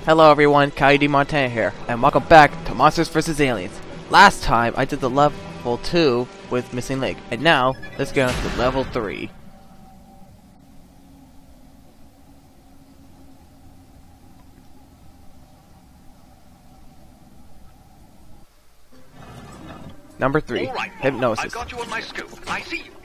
Hello everyone, Coyote Montana here, and welcome back to Monsters vs. Aliens. Last time I did the level 2 with Missing Link, and now let's get on to level 3. Number 3, All right, Hypnosis. I've got you on my scope. I see you.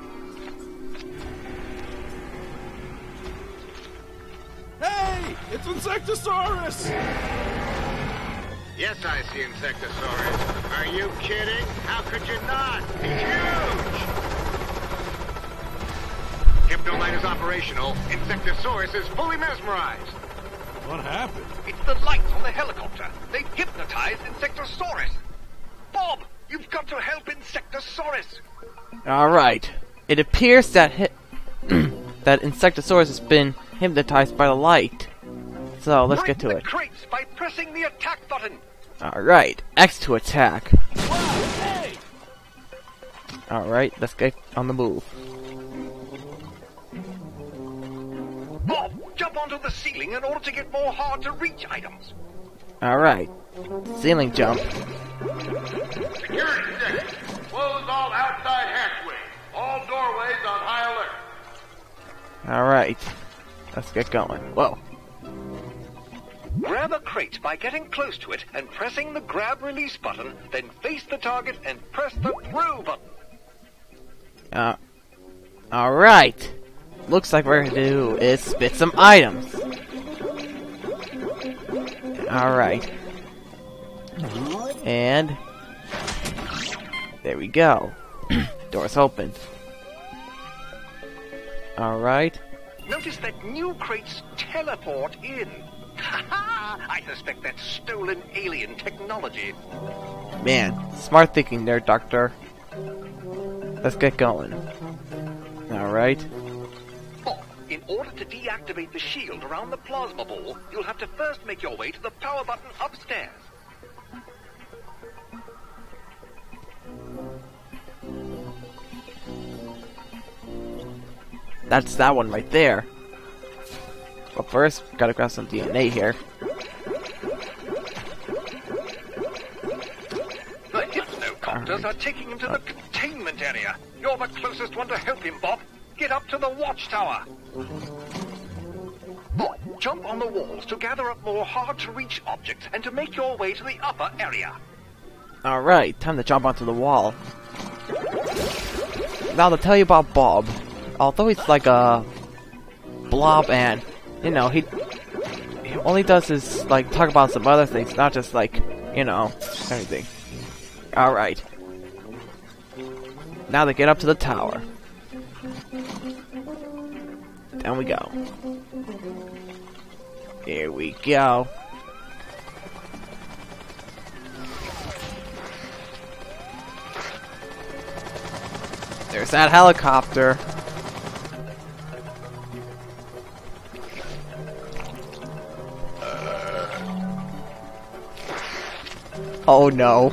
Hey! It's Insectosaurus! Yes, I see Insectosaurus. Are you kidding? How could you not? He's huge! Hypnolight is operational. Insectosaurus is fully mesmerized. What happened? It's the lights on the helicopter. They've hypnotized Insectosaurus. Bob, you've got to help Insectosaurus. Alright, it appears that that Insectosaurus has been hypnotized by the light. So let's get to Break it. the crates by pressing the attack button. Alright, X to attack. Wow, hey! Alright, let's get on the move. Bob, jump onto the ceiling in order to get more hard-to-reach items. Alright, ceiling jump. Security section. Close all outside hatchways. All doorways on high alert. Alright, let's get going. Whoa. Grab a crate by getting close to it and pressing the grab release button, then face the target and press the throw button. Alright. Looks like what we're gonna do is spit some items. Alright. And there we go. Doors open. Alright. Notice that new crates teleport in. Ha-ha! I suspect that's stolen alien technology. Man, smart thinking there, Doctor. Let's get going. Alright. Bob, in order to deactivate the shield around the plasma ball, you'll have to first make your way to the power button upstairs. That's that one right there. But first, gotta grab some DNA here. The hypnocopters are taking him to the containment area. You're the closest one to help him, Bob. Get up to the watchtower. Bob, jump on the walls to gather up more hard-to-reach objects and to make your way to the upper area. Alright, time to jump onto the wall. Now to tell you about Bob. Although he's like a blob and, you know, he only does is, like, talk about some other things, not just, like, you know, everything. Alright. Now to get up to the tower. Down we go. Here we go. There's that helicopter. Oh no.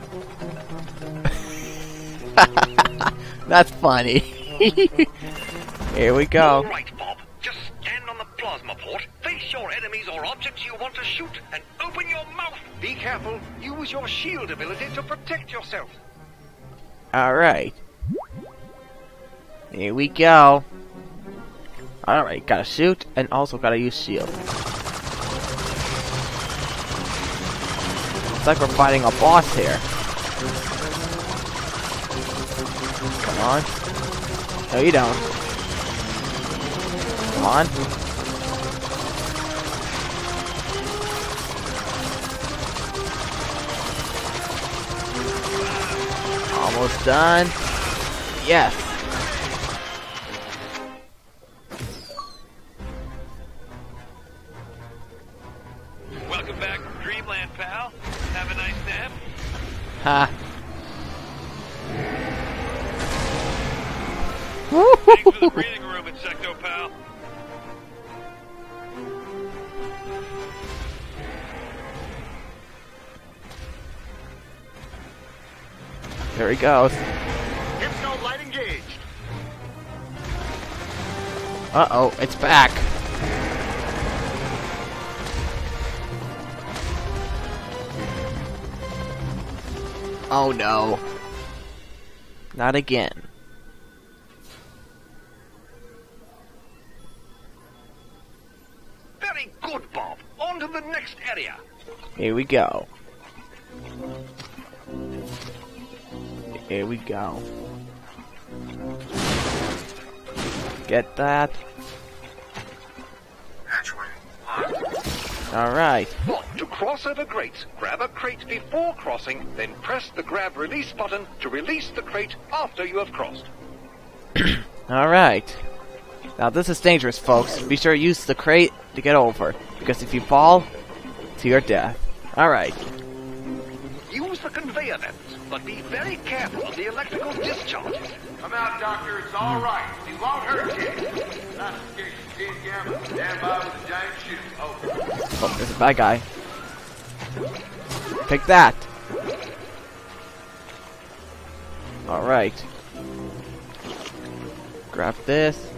That's funny. Here we go. All right, Bob. Just stand on the plasma port, face your enemies or objects you want to shoot, and open your mouth. Be careful. Use your shield ability to protect yourself. Alright. Here we go. Alright, gotta shoot and also gotta use shield. It's like we're fighting a boss here. Come on. No, you don't. Come on. Almost done. Yes. Welcome back from Dreamland, pal. Have a nice nap. Ha. Thanks for the breathing room, Insecto, pal. There he goes. Hypno light engaged. Uh-oh, it's back. Oh no. Not again. Very good, Bob. On to the next area. Here we go. Here we go. Get that. Alright. To cross over grates, grab a crate before crossing, then press the grab release button to release the crate after you have crossed. Alright. Now this is dangerous, folks. Be sure to use the crate to get over, because if you fall, to your death. Alright. Use the conveyor belts, but be very careful of the electrical discharges. Come out, Doctor. It's all right. He won't hurt you. Classification Team Gamma. Stand by with a giant shoe. Over. Oh, there's a bad guy. Take that! Alright. Grab this.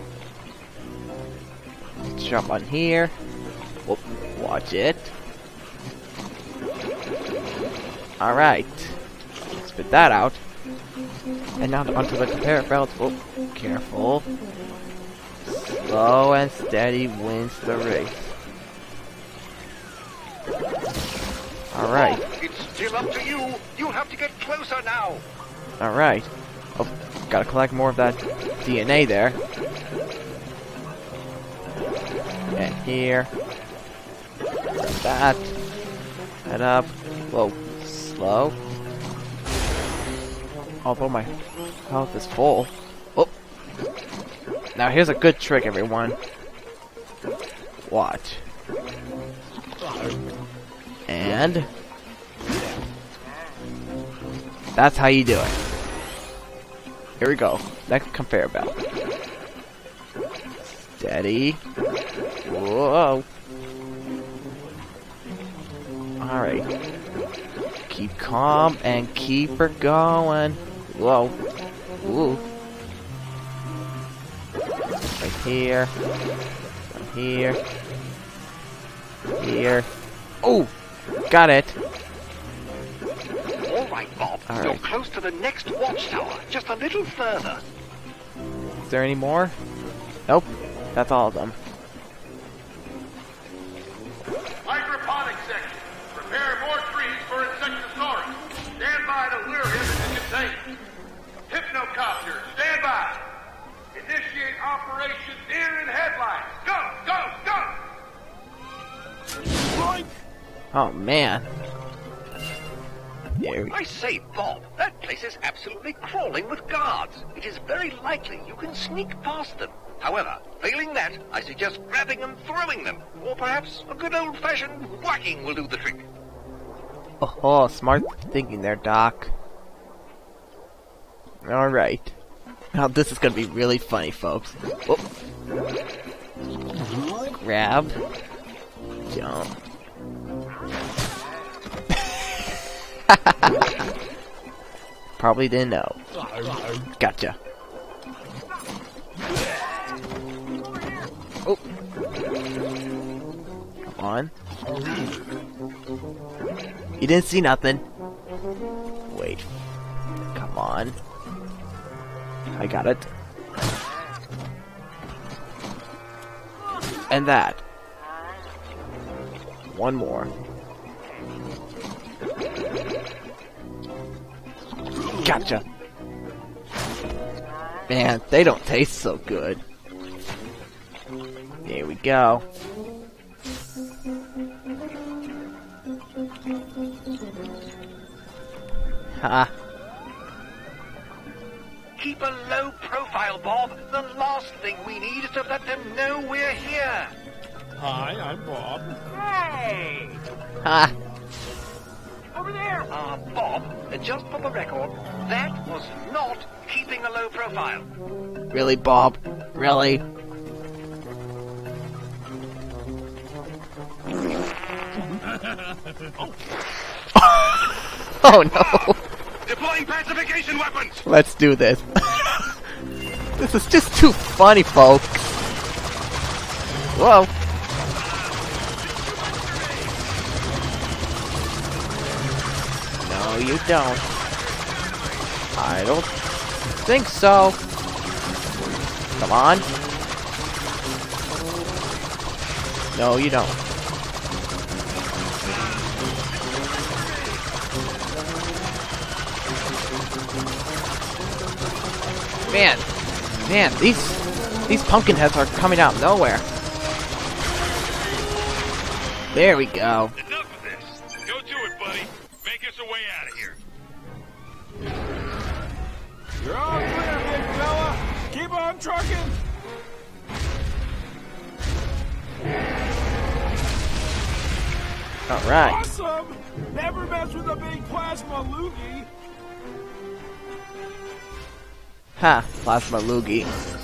Jump on here. Whoop, watch it. Alright. Spit that out. And now onto the conveyor belt. Oh, careful. Slow and steady wins the race. Alright. It's still up to you. You'll have to get closer now. Alright. Oh, gotta collect more of that DNA there. And here. Grab that. Head up. Whoa. Slow. Although my health is full. Oh. Now here's a good trick, everyone. Watch. And that's how you do it. Here we go. Next conveyor belt. Steady. Whoa. Alright. Keep calm and keep her going. Whoa. Ooh. Right here. Down here. Here. Oh! Got it. All right, Bob. All You're right. close to the next watchtower. Just a little further. Is there any more? Nope. That's all of them. Hydroponic section. Prepare more trees for Insectosaurus. Stand by to lure him into containment. Hypnocopter, stand by. Initiate operation deer in headlights. Go, go, go! Oh man. There we I say, Bob, that place is absolutely crawling with guards. It is very likely you can sneak past them. However, failing that, I suggest grabbing and throwing them. Or perhaps a good old-fashioned whacking will do the trick. Oh, smart thinking there, Doc. Alright. Now this is gonna be really funny, folks. Whoop. Grab. Jump. Probably didn't know. Gotcha. Oh. Come on. You didn't see nothing. Wait. Come on. I got it. And that. One more. Gotcha. Man, they don't taste so good. There we go. Ha. Keep a low profile, Bob. The last thing we need is to let them know we're here. Hi, I'm Bob. Hey! Ha. Over there! Bob, just for the record, that was not keeping a low profile. Really, Bob? Really? Oh no! Deploying pacification weapons! Let's do this. This is just too funny, folks. Whoa. No, you don't. I don't think so. Come on. No, you don't. Man, these pumpkin heads are coming out of nowhere. There we go. Enough of this. Go to it, buddy. Make us a way out of here. You're all clear, big fella. Keep on trucking. Alright. Awesome. Never mess with a big plasma loogie. Ha, plasma loogie.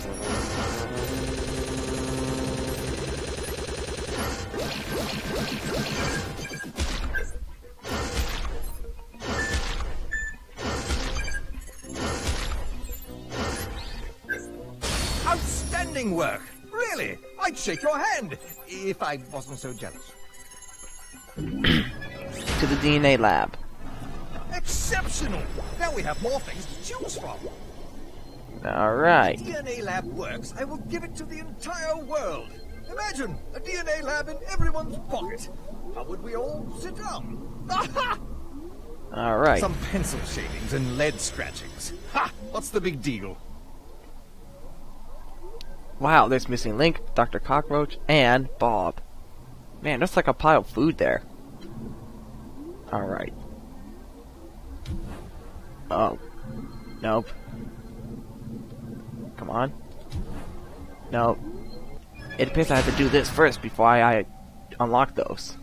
Outstanding work! Really, I'd shake your hand if I wasn't so jealous. To the DNA lab. Exceptional! Now we have more things to choose from. Alright. If the DNA lab works, I will give it to the entire world. Imagine a DNA lab in everyone's pocket. How would we all sit down? Aha! Alright. Some pencil shavings and lead scratchings. Ha! What's the big deal? Wow, there's Missing Link, Dr. Cockroach, and Bob. Man, there's like a pile of food there. Alright. Oh. Nope. Come on. Nope. It appears I have to do this first before I unlock those.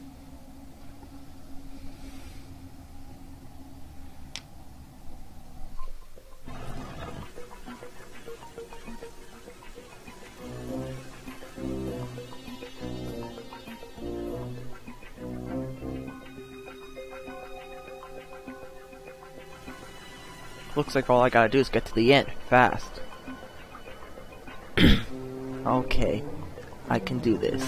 Looks like all I gotta do is get to the end fast. Okay, I can do this.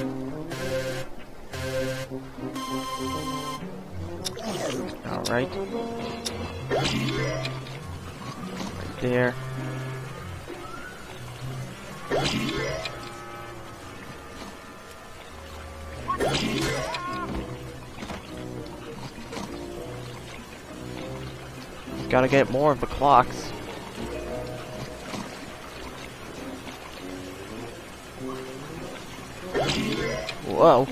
Alright. Right there. Gotta get more of the clocks. Whoa.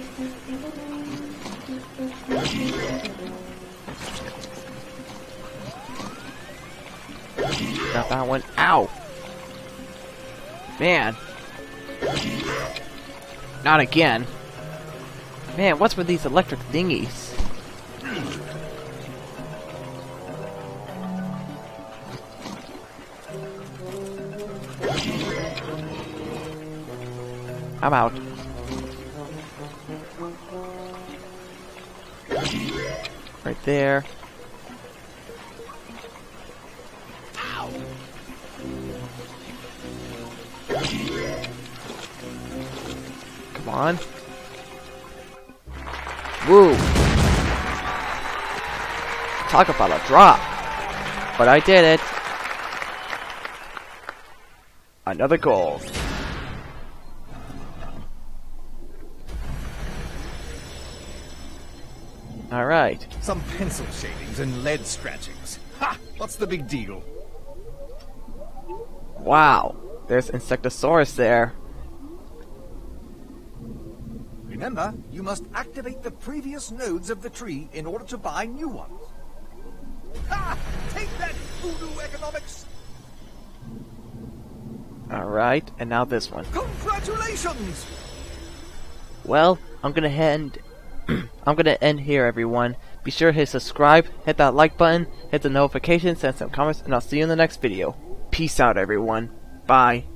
Got that one. Ow! Man. Not again. Man, what's with these electric thingies? I'm out. Right there. Ow. Come on. Woo. Talk about a drop. But I did it. Another goal. Alright. Some pencil shavings and lead scratchings. Ha! What's the big deal? Wow. There's Insectosaurus there. Remember, you must activate the previous nodes of the tree in order to buy new ones. Ha! Take that, voodoo economics! Alright, and now this one. Congratulations! Well, I'm gonna end here, everyone. Be sure to hit subscribe, hit that like button, hit the notifications, send some comments, and I'll see you in the next video. Peace out, everyone. Bye.